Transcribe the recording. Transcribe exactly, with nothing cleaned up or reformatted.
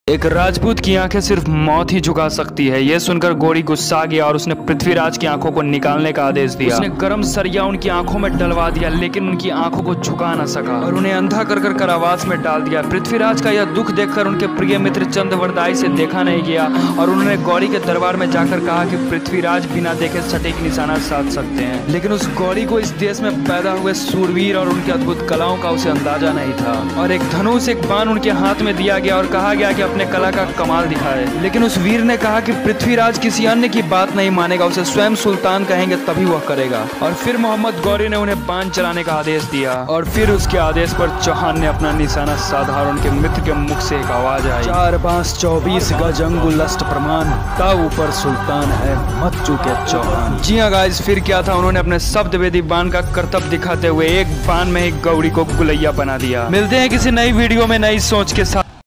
एक राजपूत की आंखें सिर्फ मौत ही झुका सकती है। यह सुनकर गौरी गुस्सा गया और उसने पृथ्वीराज की आंखों को निकालने का आदेश दिया। उसने गर्म सरिया उनकी आंखों में डलवा दिया, लेकिन उनकी आंखों को झुका न सका और उन्हें अंधा कर कर कारावास में डाल दिया। पृथ्वीराज का यह दुख देखकर उनके प्रिय मित्र चंद्रवरदाई से देखा नहीं गया और उन्होंने गौरी के दरबार में जाकर कहा कि पृथ्वीराज बिना देखे सटीक निशाना साध सकते हैं, लेकिन उस गौरी को इस देश में पैदा हुए सूरवीर और उनकी अद्भुत कलाओं का उसे अंदाजा नहीं था। और एक धनुष एक बाण उनके हाथ में दिया गया और कहा गया कि अपने कला का कमाल दिखाए, लेकिन उस वीर ने कहा कि पृथ्वीराज किसी अन्य की बात नहीं मानेगा, उसे स्वयं सुल्तान कहेंगे तभी वह करेगा। और फिर मोहम्मद गौरी ने उन्हें बाण चलाने का आदेश दिया और फिर उसके आदेश पर चौहान ने अपना निशाना साधा और उनके मित्र के मुख से एक आवाज आई, चार बांस चौबीस गज अंगुल अष्ट प्रमाण, ताऊ ऊपर सुल्तान है मत चूके चौहान। जी हाँ गाइस, फिर क्या था, उन्होंने अपने शब्द वेदी बाण का करतब दिखाते हुए एक बाण में ही गौरी को गुलैया बना दिया। मिलते हैं किसी नई वीडियो में नई सोच के साथ।